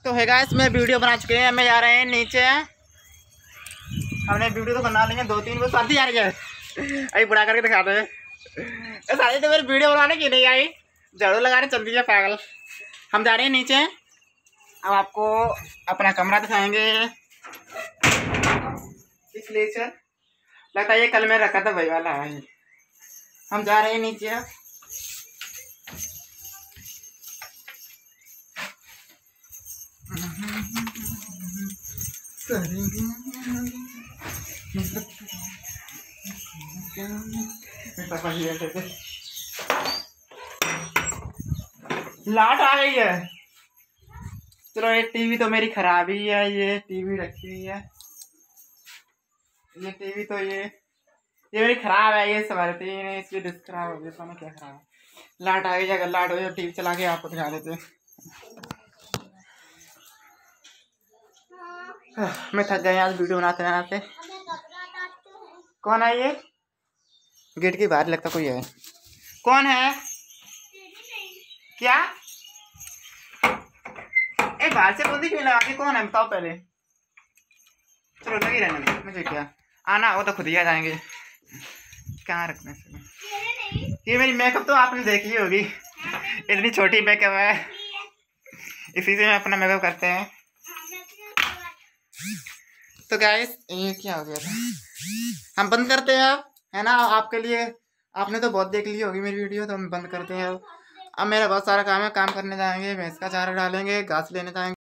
तो है गाइस, मैं वीडियो बना चुके हैं, हमें जा रहे हैं नीचे। हमने वीडियो तो बना ली है 2-3 वो शादी आ रही है। अभी बुढ़ा करके दिखाते हैं। सारी तो मेरी वीडियो बनाने की नहीं आई, झाड़ू लगाने चल दी है पागल। हम जा रहे हैं नीचे। अब आपको अपना कमरा दिखाएंगे। इसलिए सर लगता है ये कल मैं रखा था भाई वाला है। हम जा रहे हैं नीचे। लाट आ गई है। चलो, ये टीवी तो मेरी खराब ही है। ये टीवी रखी हुई है। ये टीवी तो ये मेरी खराब है। ये संभालते ही नहीं, इसकी डिस्क खराब हो गई। पता क्या खराब है। लाट आ गई। अगर लाट हो जाए टीवी चला के आपको दिखा देते। मैं थक गया आज वीडियो बनाते बनाते। कौन है ये? गेट के बाहर लगता कोई है। कौन है? क्या? बाहर से बोलती क्यों लगा के? कौन है बताओ पहले। चलो लगी रहने दो, मुझे क्या आना हो तो खुद ही आ जाएंगे। कहाँ रखने से? ये मेरी मेकअप तो आपने देखी होगी। इतनी छोटी मेकअप है, इसी से मैं अपना मेकअप करते हैं। तो गाइस, ये क्या हो गया था? हम बंद करते हैं अब, है ना। आपके लिए आपने तो बहुत देख ली होगी मेरी वीडियो, तो हम बंद करते हैं अब। मेरा बहुत सारा काम है, काम करने जाएंगे, भैंस का चारा डालेंगे, घास लेने जाएंगे।